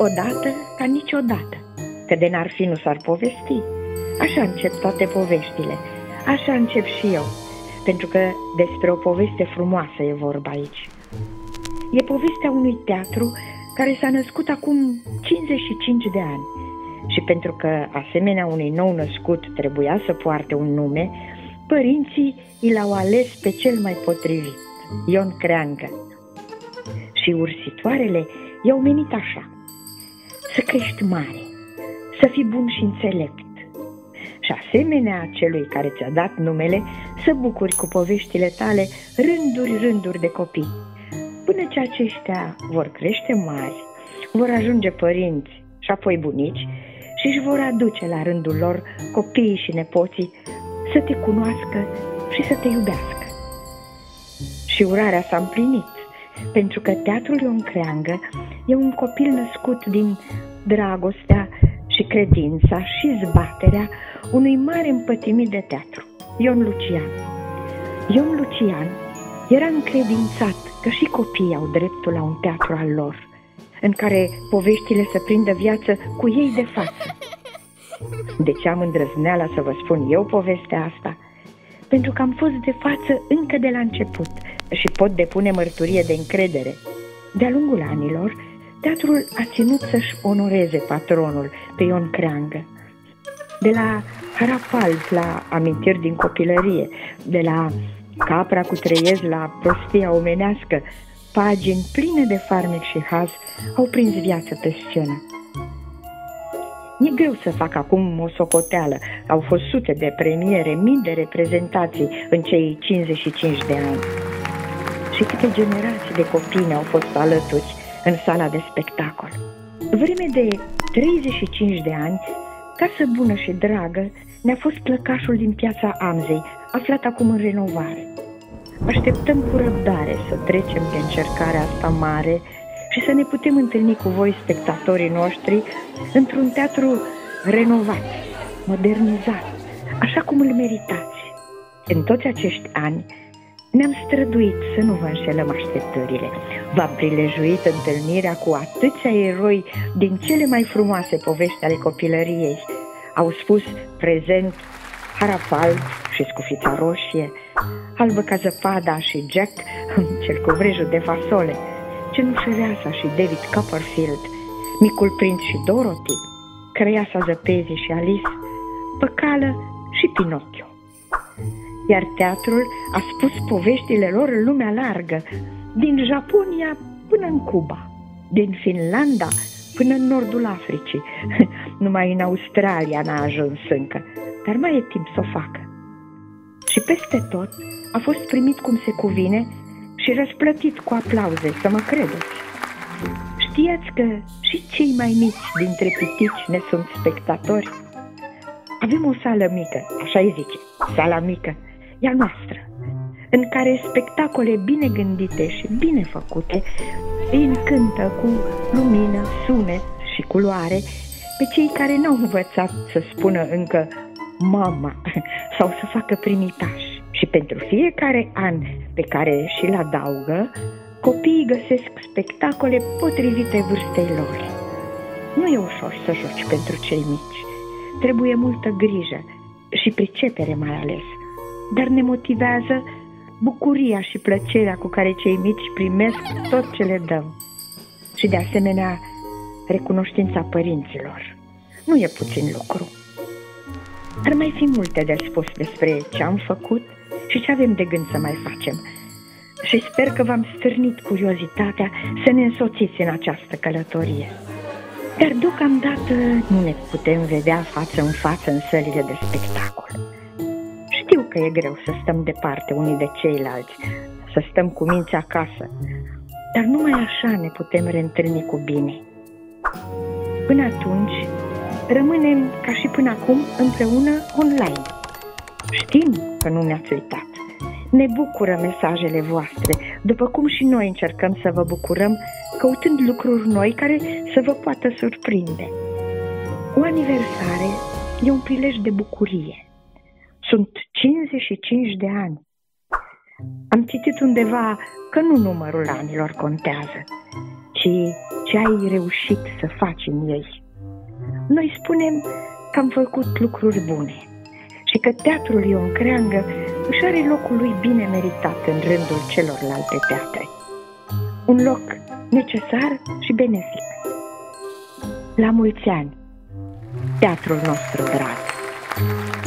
odată ca niciodată, că de n-ar fi nu s-ar povesti. Așa încep toate poveștile, așa încep și eu, pentru că despre o poveste frumoasă e vorba aici. E povestea unui teatru care s-a născut acum 55 de ani și pentru că, asemenea unui nou născut, trebuia să poarte un nume, părinții i l-au ales pe cel mai potrivit, Ion Creangă. Și ursitoarele i-au menit așa: să crești mare, să fii bun și înțelept și, asemenea celui care ți-a dat numele, să bucuri cu poveștile tale rânduri de copii, până ce aceștia vor crește mari, vor ajunge părinți și apoi bunici și își vor aduce la rândul lor copiii și nepoții să te cunoască și să te iubească. Și urarea s-a împlinit, pentru că Teatrul Ion Creangă e un copil născut din dragostea și credința și zbaterea unui mare împătimit de teatru, Ion Lucian. Ion Lucian era încredințat că și copiii au dreptul la un teatru al lor, în care poveștile să prindă viață cu ei de față. De ce am îndrăzneala să vă spun eu povestea asta? Pentru că am fost de față încă de la început și pot depune mărturie de încredere. De-a lungul anilor, teatrul a ținut să-și onoreze patronul pe Ion Creangă. De la Harapalb la amintiri din copilărie, de la Capra cu treiez la prostia omenească, pagini pline de farmec și haz au prins viață pe scenă. E greu să fac acum o socoteală. Au fost sute de premiere, mii de reprezentații în cei 55 de ani. Și câte generații de copii ne-au fost alături în sala de spectacol. Vreme de 35 de ani, Casă Bună și Dragă ne-a fost plăcașul din Piața Amzei, aflat acum în renovare. Așteptăm cu răbdare să trecem de încercarea asta mare și să ne putem întâlni cu voi, spectatorii noștri, într-un teatru renovat, modernizat, așa cum îl meritați. În toți acești ani ne-am străduit să nu vă înșelăm așteptările. V-am prilejuit întâlnirea cu atâția eroi din cele mai frumoase povești ale copilăriei. Au spus prezent Harapalb și Scufița Roșie, Albă ca zăpada și Jack, cel cu vrejul de fasole, Cenușăreasa și David Copperfield, Micul Prinț și Dorothy, Creiasa Zăpezii și Alice, Păcală și Pinocchio. Iar teatrul a spus poveștile lor în lumea largă, din Japonia până în Cuba, din Finlanda până în nordul Africii. Numai în Australia n-a ajuns încă, dar mai e timp să o facă. Și peste tot a fost primit cum se cuvine și răsplătit cu aplauze, să mă credeți. Știați că și cei mai mici dintre pitici ne sunt spectatori? Avem o sală mică, așa îi zice, sala mică, e a noastră, în care spectacole bine gândite și bine făcute îi încântă cu lumină, sunet și culoare pe cei care n-au învățat să spună încă mama sau să facă primitași. Și pentru fiecare an pe care și-l adaugă, copiii găsesc spectacole potrivite vârstei lor. Nu e ușor să joci pentru cei mici. Trebuie multă grijă și pricepere mai ales. Dar ne motivează bucuria și plăcerea cu care cei mici primesc tot ce le dăm. Și de asemenea, recunoștința părinților. Nu e puțin lucru. Ar mai fi multe de spus despre ce am făcut și ce avem de gând să mai facem. Și sper că v-am stârnit curiozitatea să ne însoțiți în această călătorie. Dar deocamdată nu ne putem vedea față în față în sălile de spectacol. Știu că e greu să stăm departe unii de ceilalți, să stăm cu minți acasă, dar numai așa ne putem reîntâlni cu bine. Până atunci, rămânem ca și până acum împreună online. Știm că nu ne-ați uitat. Ne bucură mesajele voastre, după cum și noi încercăm să vă bucurăm căutând lucruri noi care să vă poată surprinde. O aniversare e un prilej de bucurie. Sunt 55 de ani. Am citit undeva că nu numărul anilor contează, ci ci ce ai reușit să faci în ei. Noi spunem că am făcut lucruri bune și că teatrul Ion Creangă își are locul lui bine meritat în rândul celorlalte teatre. Un loc necesar și benefic. La mulți ani, teatrul nostru drag!